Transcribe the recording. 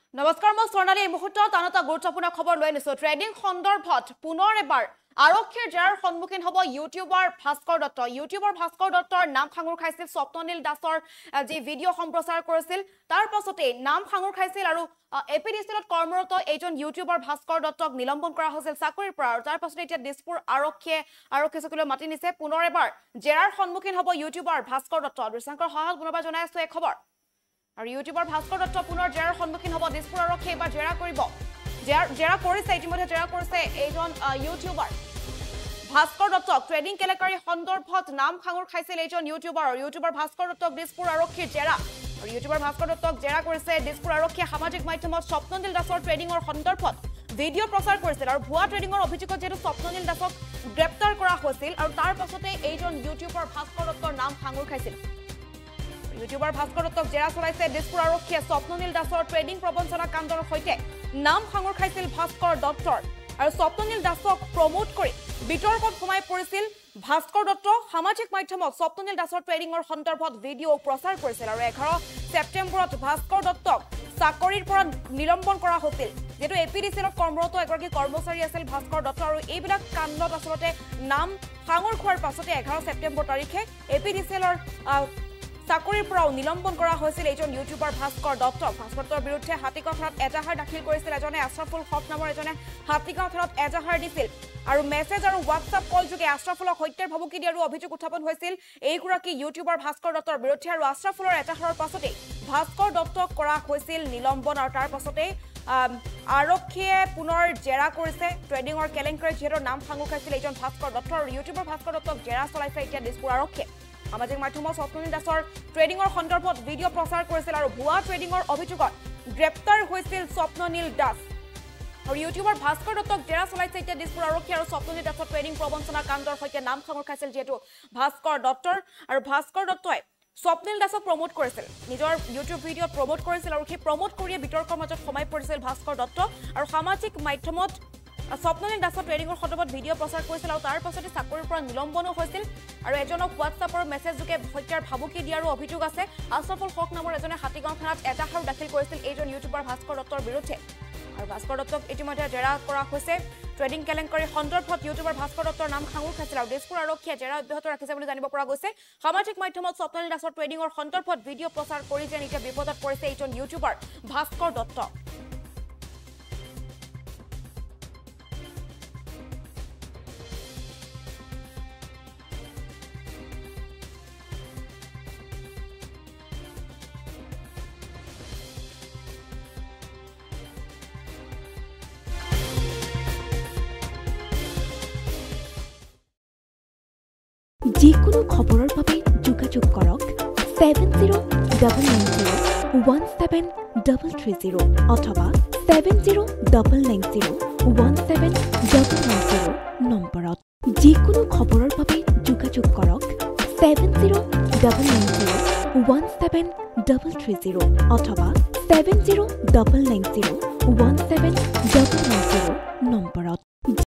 নমস্কাৰ মই স্বৰ্ণালী এই মুহূৰ্তত আনটা গুৰুত্বপূৰ্ণ খবৰ লৈ আনিছো ট্ৰেডিং সন্দৰ্ভত পুনৰ এবাৰ আৰক্ষীৰ জেৰাৰ সন্মুখীন হ'ব ইউটিউবাৰ ভাস্কৰ দত্ত ইউটিউবাৰ ভাস্কৰ দত্তৰ নাম খাঙুৰ খাইছিল স্বপ্ননীল দাসৰ যি ভিডিঅ' সম্প্ৰচাৰ কৰিছিল তাৰ পাছতে নাম খাঙুৰ খাইছিল আৰু এপিডিচিলত কৰ্মৰত এইজন ইউটিউবাৰ ভাস্কৰ দত্তক নিলম্বন কৰা হৈছিল চাকৰিৰ পৰা আৰু তাৰ পাছতে এতিয়া দিছপুৰ আৰক্ষী চকীলৈ মাতি নিছে পুনৰ এবাৰ জেৰাৰ সন্মুখীন হ'ব ইউটিউবাৰ ভাস্কৰ দত্ত দৃশ্যাংকৰ সহায়ত পুনৰবাৰ জনাই আছো এই খবৰ আৰু ইউটিউবাৰ ভাস্কৰ দত্ত পুনৰ জেৰাৰ সন্মুখীন হ'ব দিছপুৰ আৰক্ষীয়ে এবাৰ জেৰা কৰিব জেৰা কৰিছে ইতিমধ্যে জেৰা কৰিছে এইজন ইউটিউবাৰ ভাস্কৰ দত্তক ট্ৰেডিং কেলেকাৰী সন্দৰ্ভত নাম খাঙুৰ খাইছিল এইজন ইউটিউবাৰ ভাস্কৰ দত্তক দিছপুৰ আৰক্ষীৰ জেৰা আৰু ইউটিউবাৰ ভাস্কৰ দত্তক জেৰা কৰিছে দিছপুৰ আৰক্ষীয়ে সামাজিক মাধ্যমত স্বপ্ননীল দাসৰ ট্ৰেডিংৰ সন্দৰ্ভত ভিডিঅ' প্ৰচাৰ কৰিছিল আৰু ভুৱা ট্ৰেডিংৰ অভিযোগত যেটো স্বপ্ননীল দাসক গ্ৰেপ্তাৰ কৰা হৈছিল আৰু তাৰ পাছতে এইজন ইউটিউবাৰ ভাস্কৰ দত্তৰ নাম খাঙুৰ খাইছিল ইউটিউবাৰ ভাস্কৰ দত্তক জেৰা চলাইছে দিছপুৰ আৰক্ষীয়ে স্বপ্ননীল দাসৰ ট্ৰেডিং প্ৰবঞ্চনা কাণ্ডৰ সৈতে নাম খাঙুৰ খাইছিল ভাস্কৰ দত্তৰ আৰু স্বপ্ননীল দাসক প্ৰমোট কৰি বিতৰ্কত সোমাই পৰিছিল ভাস্কৰ দত্ত সামাজিক মাধ্যমত স্বপ্ননীল দাসৰ ট্ৰেডিংৰ সন্দৰ্ভত ভিডিঅ' প্ৰচাৰ কৰিছিল আৰু 11 ছেপ্টেম্বৰত ভাস্কৰ দত্তক চাকৰিৰ পৰা নিলম্বন কৰা হৈছিল যেটো এপিডিচিলত কৰ্মৰত এগৰাকী কৰ্মচাৰী আছিল ভাস্কৰ দত্ত আৰু এইবিলাক কাণ্ডত আসলতে নাম খাঙুৰ খোৱাৰ পাছতে 11 ছেপ্টেম্বৰ তাৰিখে এপিডিচিলৰ চাকৰিৰ পৰাও নিলম্বন কৰা হৈছিল এইজন ইউটিউবাৰ ভাস্কৰ দত্তৰ বিৰুদ্ধে হাতীগাঁও থানাত এজাহাৰ দাখিল কৰিছিল এজনে আশ্ৰাফুল হক নামৰ এজনে হাতীগাঁও থানাত এজাহাৰ দিছিল আৰু মেছেজ আৰু হোৱাটছআপ কল যোগে আশ্ৰাফুলক হত্যাৰ ভাবুকি দিয়াৰ অভিযোগ উত্থাপন হৈছিল এইগৰাকী ইউটিউবাৰ ভাস্কৰ দত্তৰ বিৰুদ্ধে আৰু আশ্ৰাফুলৰ এজাহাৰৰ পাছতে ভাস্কৰ দত্তক কৰা হৈছিল নিলম্বন আৰু তাৰ পাছতে আৰক্ষীয়ে পুনৰ জেৰা কৰিছে ট্ৰেডিংৰ কেলেংকাৰী যিহেতু নাম খাঙুৰ খাইছিল এইজন ভাস্কৰ দত্ত আৰু ইউটিউবাৰ ভাস্কৰ দত্তক জেৰা চলাইছে এতিয়া দিছপুৰ আৰক্ষীয়ে সামাজিক মাধ্যমত স্বপ্ননীল দাসৰ ট্ৰেডিংৰ সন্দৰ্ভত ভিডিঅ' প্ৰচাৰ কৰিছিল আৰু ভুৱা ট্ৰেডিংৰ অভিযোগত গ্ৰেপ্তাৰ হৈছিল স্বপ্ননীল দাস আৰু ইউটিউবাৰ ভাস্কৰ দত্তক জেৰা চলাইছে এতিয়া দিছপুৰ আৰক্ষী আৰু স্বপ্ননীল দাসৰ ট্ৰেডিং প্ৰবঞ্চনা কাণ্ডৰ সৈতে নাম খাঙুৰ খাইছিল যিহেতু ভাস্কৰ দত্তৰ আৰু ভাস্কৰ দত্তই স্বপ্ননীল দাসক প্ৰমোট কৰিছিল নিজৰ ইউটিউব ভিডিঅ'ত প্ৰমোট কৰিছিল আৰু সেই প্ৰমোট কৰিয়ে বিতৰ্কৰ মাজত সোমাই পৰিছিল ভাস্কৰ দত্ত আৰু সামাজিক মাধ্যমত স্বপ্ননীল দাসৰ ট্ৰেডিংৰ সন্দৰ্ভত ভিডিঅ' প্ৰচাৰ কৰিছিল আৰু তাৰ পাছতে চাকৰিৰ পৰা নিলম্বনো হৈছিল আৰু এজনক হোৱাটছআপৰ মেছেজ যোগে হত্যাৰ ভাবুকি দিয়াৰো অভিযোগ আছে আশ্ৰাফুল হক নামৰ এজনে হাতীগাঁও থানাত এজাহাৰ দাখিল কৰিছিল এইজন ইউটিউবাৰ ভাস্কৰ দত্তৰ বিৰুদ্ধে আৰু ভাস্কৰ দত্তক ইতিমধ্যে জেৰা কৰা হৈছে ট্ৰেডিং কেলেংকাৰী সন্দৰ্ভত ইউটিউবাৰ ভাস্কৰ দত্তৰ নাম খাঙুৰ খাইছিল আৰু দিছপুৰ আৰক্ষীয়ে জেৰা অব্যাহত ৰাখিছে বুলি জানিব পৰা গৈছে সামাজিক মাধ্যমত স্বপ্ননীল দাসৰ ট্ৰেডিংৰ সন্দৰ্ভত ভিডিঅ' প্ৰচাৰ কৰি যেন এতিয়া বিপদত পৰিছে এইজন ইউটিউবাৰ ভাস্কৰ দত্ত যিকোনো খবৰৰ বাবে যোগাযোগ কৰক 7099017330 অথবা 7099017390 নম্বৰত যিকোনো খবৰৰ বাবে যোগাযোগ কৰক 7099017330 অথবা 7099017390 নম্বৰত